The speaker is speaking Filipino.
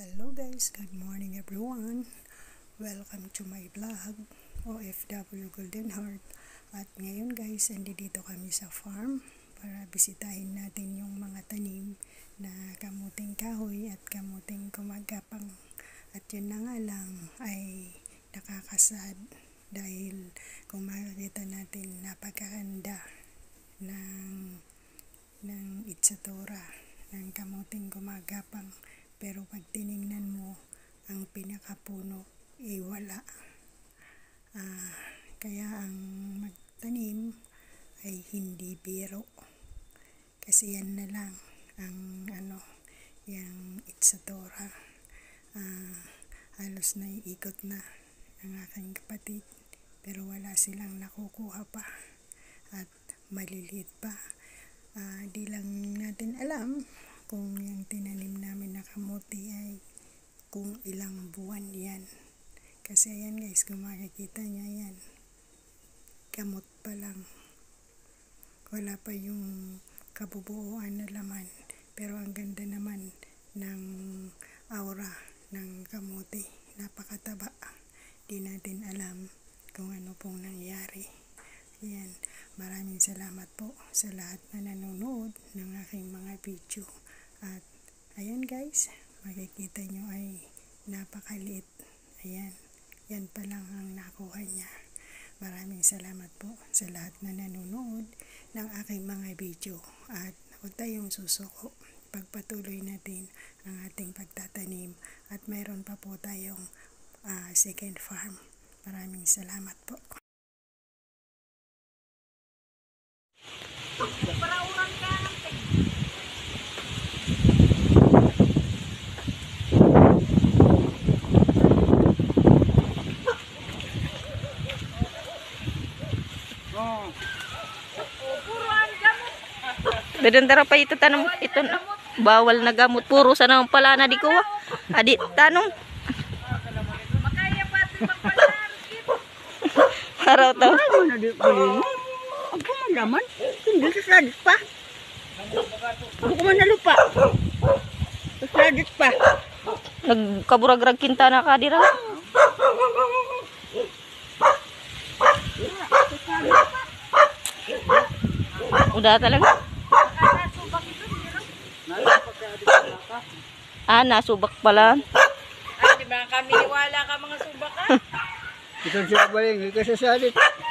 Hello guys, good morning everyone. Welcome to my vlog, OFW Golden Heart. At ngayon guys, dito kami sa farm para bisitahin natin yung mga tanim na kamuting kahoy at kamuting kumagapang. At yun na nga lang ay nakakasad dahil kung makikita natin napakaganda ng itsatura ng kamuting gumagapang. Pero pag tiningnan mo, ang pinakapuno ay wala. Kaya ang magtanim ay hindi biro. Kasi yan na lang ang yung itsatura. Halos naiikot na ng aking kapatid. Pero wala silang nakukuha pa. At maliliit pa. Di lang natin alam kung yung tinanim namin na kamuti ay kung ilang buwan yan. Kasi ayan guys, kung makikita nyo yan, kamot pa lang. Wala pa yung kabubuuan na laman. Pero ang ganda naman ng aura ng kamuti. Napakataba. Di natin alam kung ano pong nangyari. Ayan. Maraming salamat po sa lahat na nanonood ng aking mga video. At ayan guys, makikita nyo ay napakaliit. Ayan, yan pa lang ang nakuha niya. Maraming salamat po sa lahat na nanonood ng aking mga video. At huwag tayong susuko. Pagpatuloy natin ang ating pagtatanim. At mayroon pa po tayong second farm. Maraming salamat po. Bedentara pa ito tanong ito bawal na gamot puro sa naman pala na di ko adi tanong araw to ano di bali ako malaman hindi sa sadit pa ako man nalupa sa sadit pa nagkaburagrag kintana ka dira udah talaga nasubak pala. Di ba kami wala ka mga subak ha? Ito siya balik, hindi ka sasalit.